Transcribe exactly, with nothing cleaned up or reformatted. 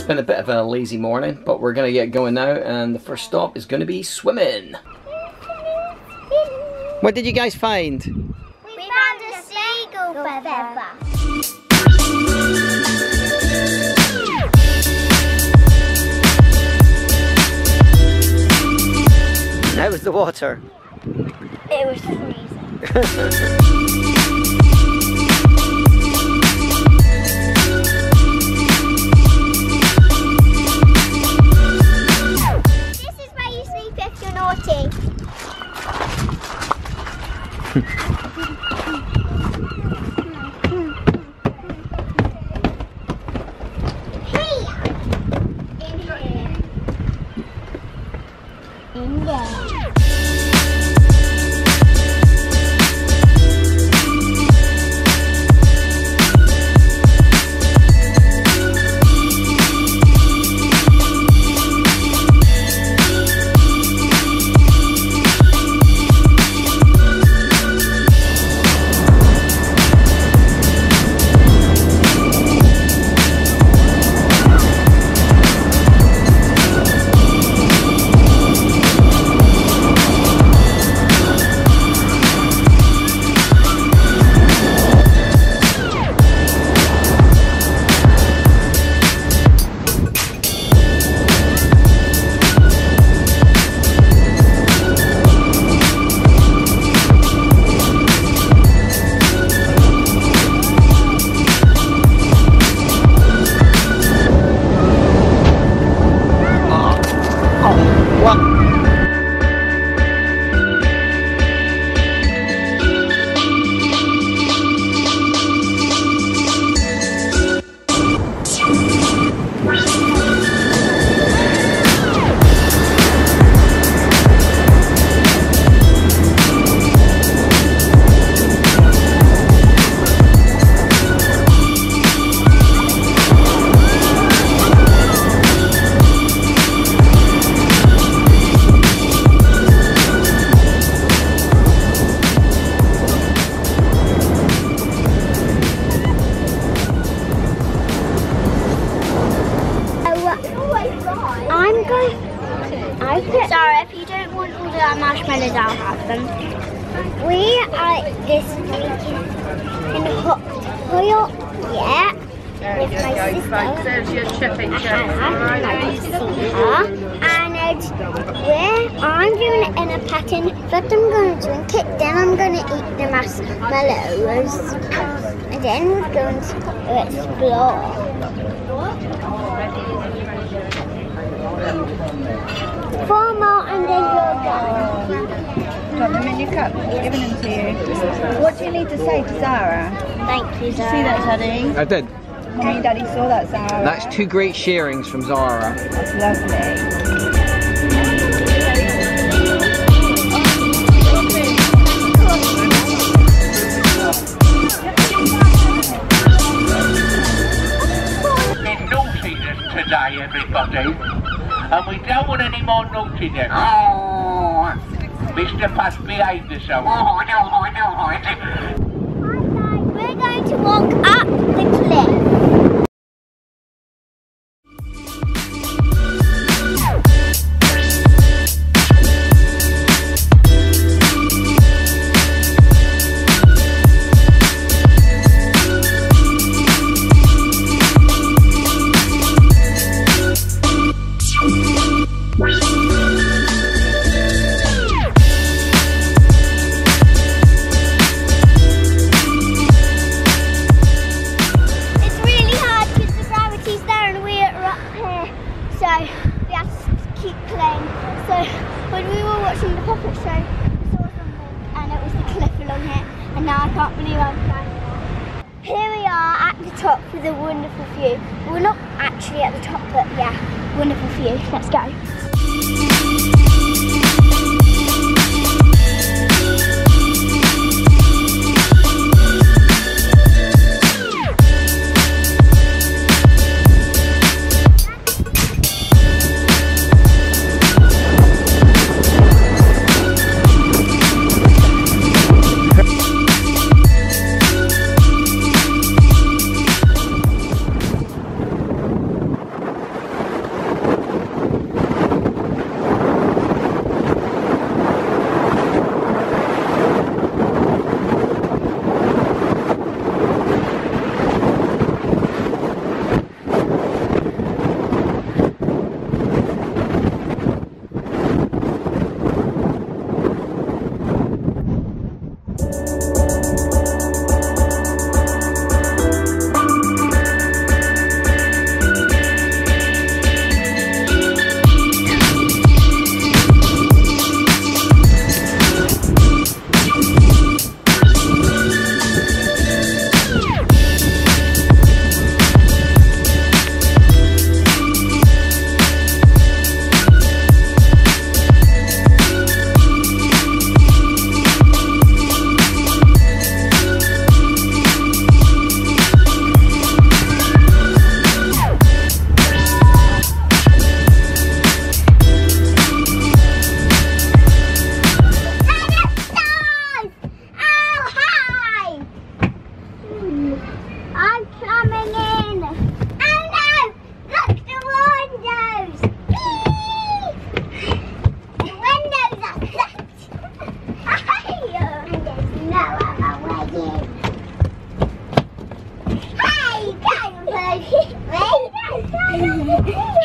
been a bit of a lazy morning, but we're going to get going now, and the first stop is going to be swimming. What did you guys find? We found a seagull feather. How was the water? It was freezing. This is where you sleep if you're naughty. In there. I'm going. I put. Sarah, if you don't want all the marshmallows, I'll have them. We are this week in Hot Toil, yeah, with my sister. Hannah, nice to see her. And we're, I'm doing it in a pattern, but I'm going to drink it, then I'm going to eat the marshmallows. And then we're going to explore. Four more and then you're done. Got them in your cup, giving them to you. What do you need to say to Zara? Thank you, Zara. See that, Daddy? I did. Mummy and Daddy saw that, Zara. That's two great sharings from Zara. That's lovely. Today, everybody, and we don't want any more naughtiness. Oh, Mister Puss, behave yourself. Oh, no, no, no. We're going to walk up the cliff. With a wonderful view. We're not actually at the top, but yeah, wonderful view. Let's go. Woo!